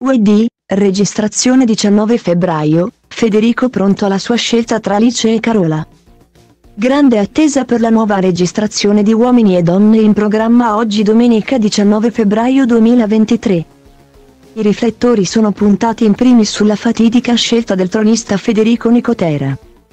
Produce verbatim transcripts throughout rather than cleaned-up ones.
W D, registrazione diciannove febbraio, Federico pronto alla sua scelta tra Alice e Carola. Grande attesa per la nuova registrazione di Uomini e Donne in programma oggi domenica diciannove febbraio duemilaventitré. I riflettori sono puntati in primis sulla fatidica scelta del tronista Federico Nicotera.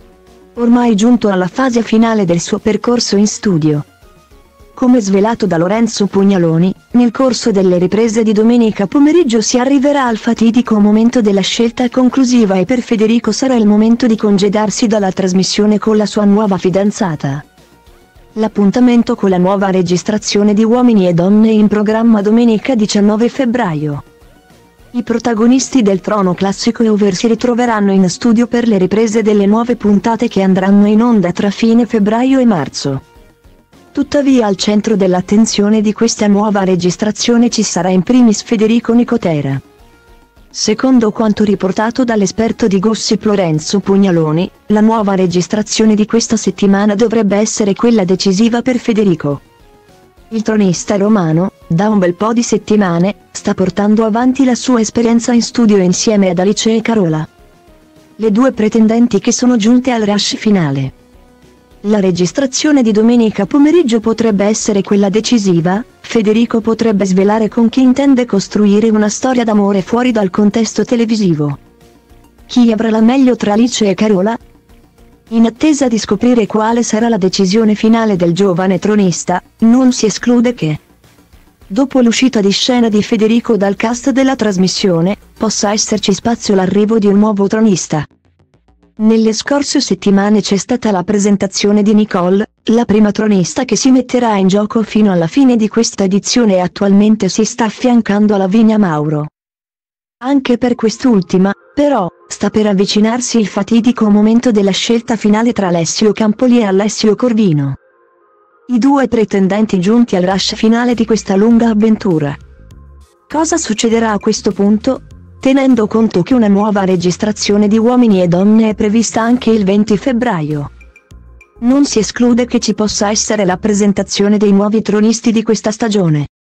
Ormai giunto alla fase finale del suo percorso in studio. Come svelato da Lorenzo Pugnaloni, nel corso delle riprese di domenica pomeriggio si arriverà al fatidico momento della scelta conclusiva e per Federico sarà il momento di congedarsi dalla trasmissione con la sua nuova fidanzata. L'appuntamento con la nuova registrazione di Uomini e Donne in programma domenica diciannove febbraio. I protagonisti del Trono Classico e Over si ritroveranno in studio per le riprese delle nuove puntate che andranno in onda tra fine febbraio e marzo. Tuttavia al centro dell'attenzione di questa nuova registrazione ci sarà in primis Federico Nicotera. Secondo quanto riportato dall'esperto di Gossip Lorenzo Pugnaloni, la nuova registrazione di questa settimana dovrebbe essere quella decisiva per Federico. Il tronista romano, da un bel po' di settimane, sta portando avanti la sua esperienza in studio insieme ad Alice e Carola. Le due pretendenti che sono giunte al rush finale. La registrazione di domenica pomeriggio potrebbe essere quella decisiva, Federico potrebbe svelare con chi intende costruire una storia d'amore fuori dal contesto televisivo. Chi avrà la meglio tra Alice e Carola? In attesa di scoprire quale sarà la decisione finale del giovane tronista, non si esclude che, dopo l'uscita di scena di Federico dal cast della trasmissione, possa esserci spazio all'arrivo di un nuovo tronista. Nelle scorse settimane c'è stata la presentazione di Nicole, la prima tronista che si metterà in gioco fino alla fine di questa edizione e attualmente si sta affiancando a Lavinia Mauro. Anche per quest'ultima, però, sta per avvicinarsi il fatidico momento della scelta finale tra Alessio Campoli e Alessio Corvino. I due pretendenti giunti al rush finale di questa lunga avventura. Cosa succederà a questo punto? Tenendo conto che una nuova registrazione di Uomini e Donne è prevista anche il venti febbraio. Non si esclude che ci possa essere la presentazione dei nuovi tronisti di questa stagione.